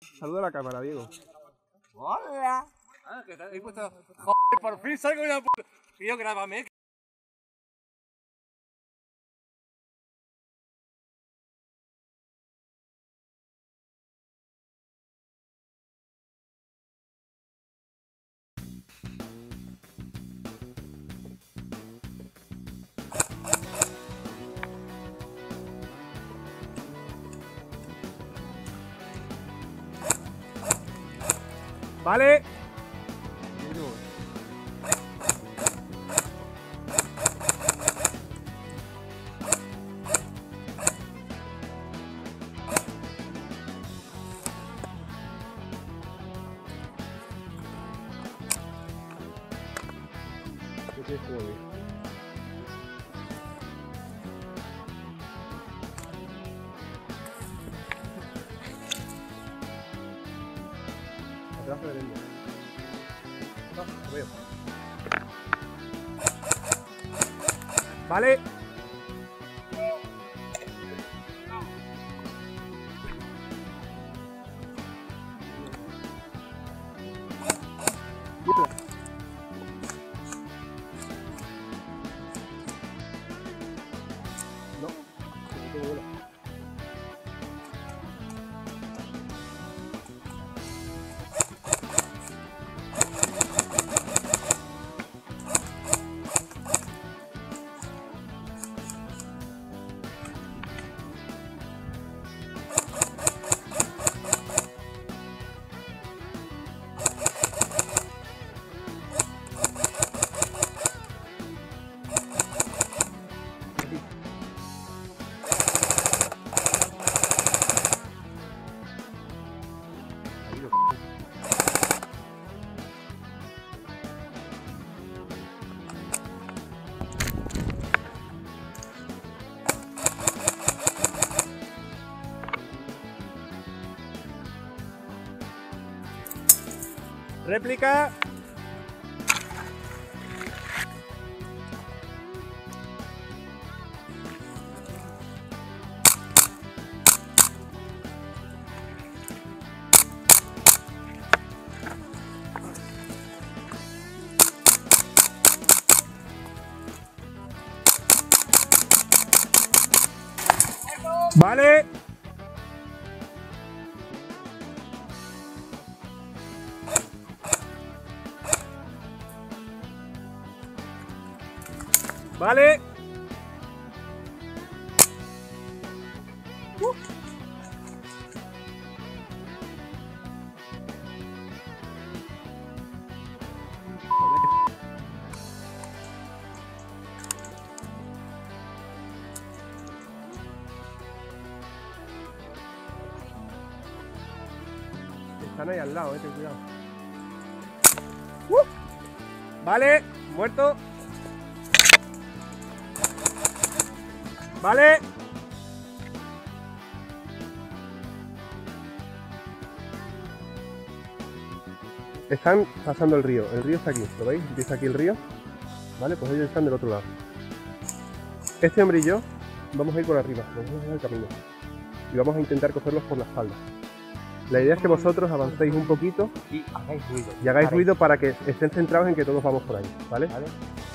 Saluda a la cámara, Diego. Hola. Ah, que te he puesto. Joder, por fin salgo de la puta. Tío, grábame. Vale. ¿Qué tienes que mover? Atrás de derecha. No, lo veo. Vale. No, no tengo bola. Réplica. Vale. Vale. Están ahí al lado, ten cuidado. Vale, muerto. Vale. Están pasando el río está aquí, ¿lo veis? Empieza aquí el río. Vale, pues ellos están del otro lado. Este hombre y yo vamos a ir por arriba, nos vamos a hacer el camino. Y vamos a intentar cogerlos por la espalda. La idea es que vosotros avancéis un poquito Y hagáis ruido. y hagáis ruido para que estén centrados en que todos vamos por ahí, ¿vale? ¿Vale?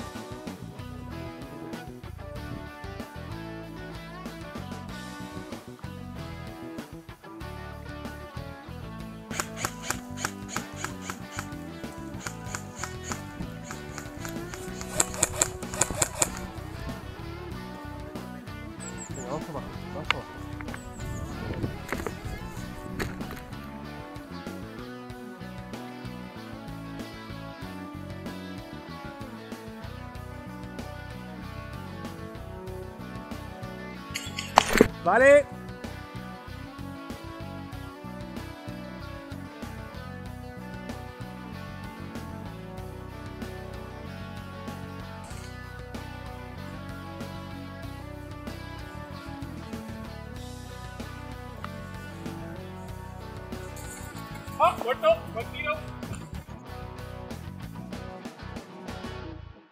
Venga, vamos abajo, vamos abajo. Vale. ¡Ah, muerto! ¡Buen tiro!